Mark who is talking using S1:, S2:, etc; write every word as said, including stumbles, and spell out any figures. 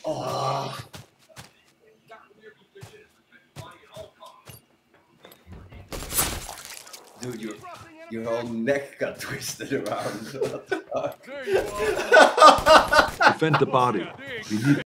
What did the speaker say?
S1: Oh. Dude, your your whole neck got twisted around. What the fuck?
S2: Defend the body. We need